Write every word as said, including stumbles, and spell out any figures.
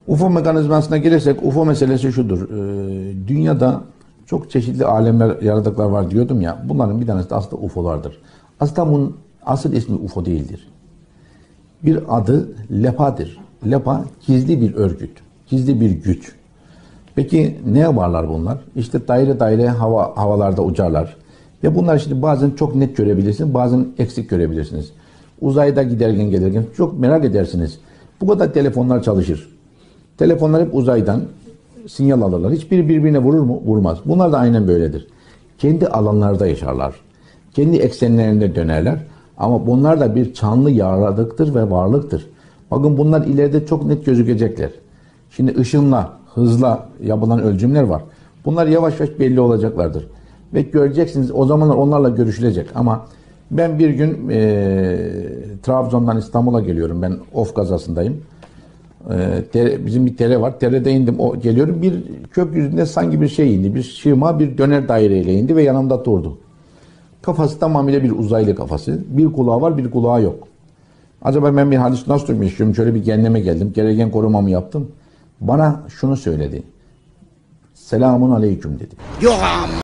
U F O mekanizmasına gelirsek U F O meselesi şudur. Ee, dünyada çok çeşitli alemler, yaratıklar var diyordum ya. Bunların bir tanesi de aslında U F O'lardır. Aslında bunun asıl ismi U F O değildir. Bir adı LEPA'dır. LEPA gizli bir örgüt, gizli bir güç. Peki ne varlar bunlar? İşte daire daire hava havalarda uçarlar. Ve bunlar şimdi bazen çok net görebilirsiniz, bazen eksik görebilirsiniz. Uzayda giderken gelirken çok merak edersiniz. Bu kadar telefonlar çalışır. Telefonlar hep uzaydan sinyal alırlar. Hiçbiri birbirine vurur mu? Vurmaz. Bunlar da aynen böyledir. Kendi alanlarda yaşarlar. Kendi eksenlerinde dönerler. Ama bunlar da bir canlı yaratıktır ve varlıktır. Bakın bunlar ileride çok net gözükecekler. Şimdi ışınla, hızla yapılan ölçümler var. Bunlar yavaş yavaş belli olacaklardır. Ve göreceksiniz o zamanlar onlarla görüşülecek. Ama ben bir gün e, Trabzon'dan İstanbul'a geliyorum. Ben Of kazasındayım. E, bizim bir tere var. Terede indim. O geliyorum. Bir kök yüzünde sanki bir şey indi. Bir şırma bir döner daireyle indi ve yanımda durdu. Kafası tamamıyla bir uzaylı kafası. Bir kulağı var, bir kulağı yok. Acaba ben bir halüsinasyon mu yaşıyorum? Şöyle bir kendime geldim. Gereken korumamı yaptım. Bana şunu söyledi. Selamun aleyküm dedi. Yok.